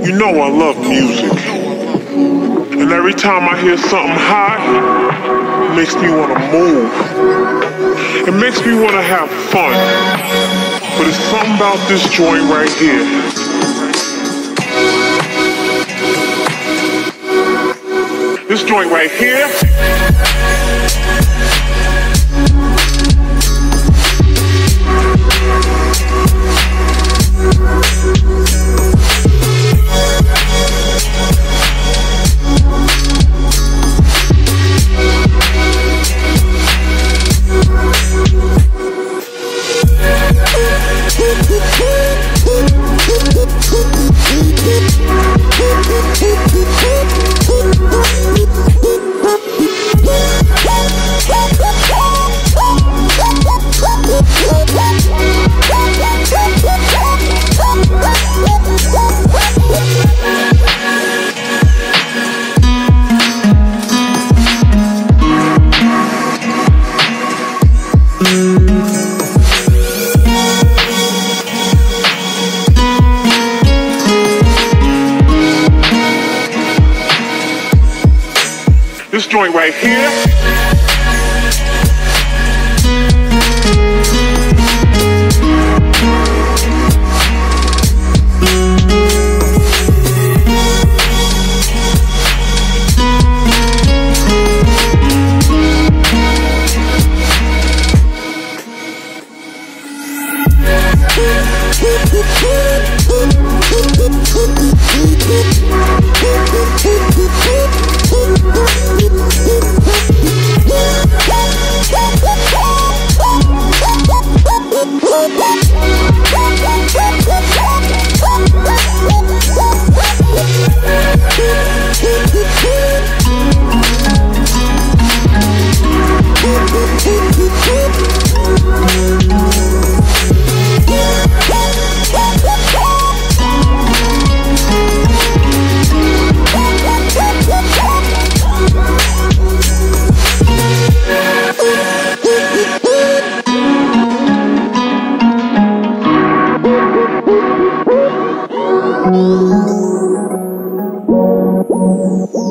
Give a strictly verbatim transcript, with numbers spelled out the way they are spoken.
You know I love music. And every time I hear something hot, it makes me want to move. It makes me want to have fun. But it's something about this joint right here. This joint right here. This joint right here. Ooh.